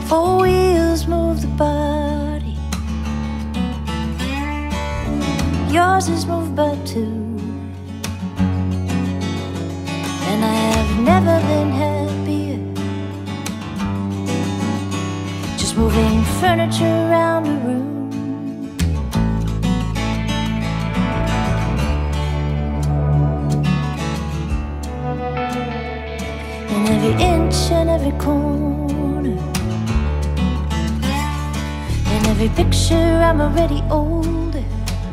Four wheels move the body, yours is moved by two. And I have never been happier, just moving furniture around the room. And every inch and every corner, in every picture I'm already older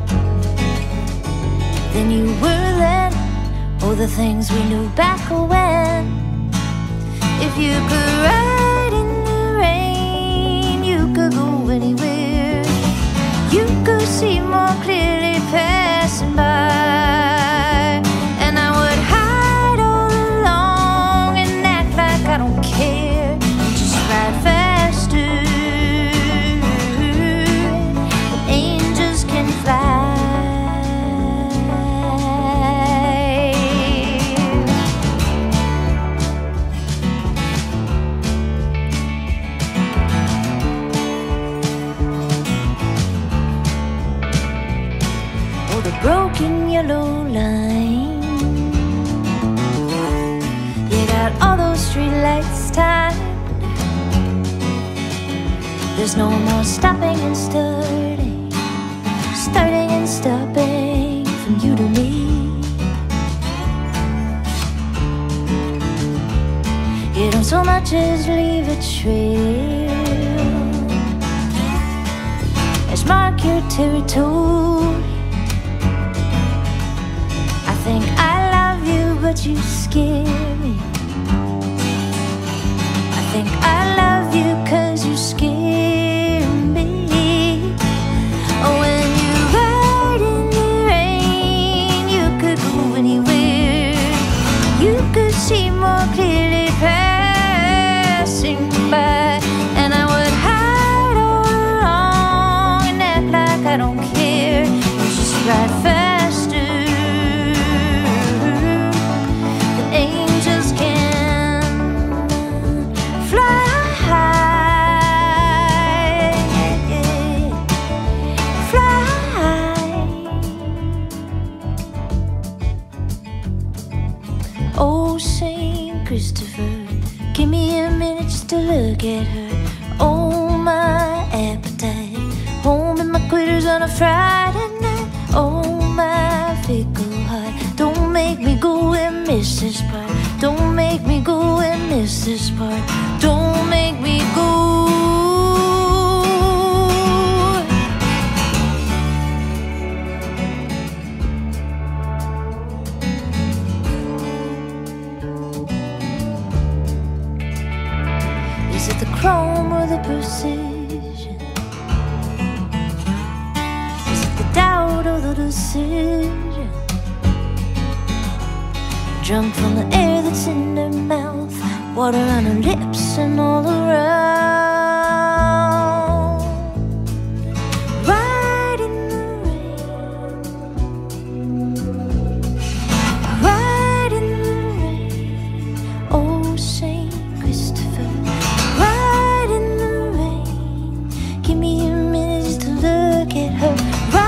than you were then. Oh, the things we knew back when. If you could ride in the rain, you could go anywhere. You could see more clearly passing by. And I would hide all along and act like I don't care. Just ride faster than angels can fly. Broken yellow line, you got all those street lights timed. There's no more stopping and starting, starting and stopping from you to me. You don't so much as leave a trail as mark your territory. I think I love you, but you scare me. I think I love you 'cause you scare me. Oh, when you ride in the rain, you could go anywhere. You could see more clearly passing by. And I would hide all along and act like I don't care. Just ride faster. Oh, St. Christopher, give me a minute just to look at her. Oh, my appetite, home in my quitters on a Friday night. Oh, my fickle heart, don't make me go and miss this part. Don't make me go and miss this part. Don't make me go. Is it the chrome or the precision? Is it the doubt or the decision? Drunk from the air that's in her mouth, water on her lips and all around. Ride in the rain, ride in the rain. Oh, St. Christopher, ride in the rain. Give me a minute just to look at her.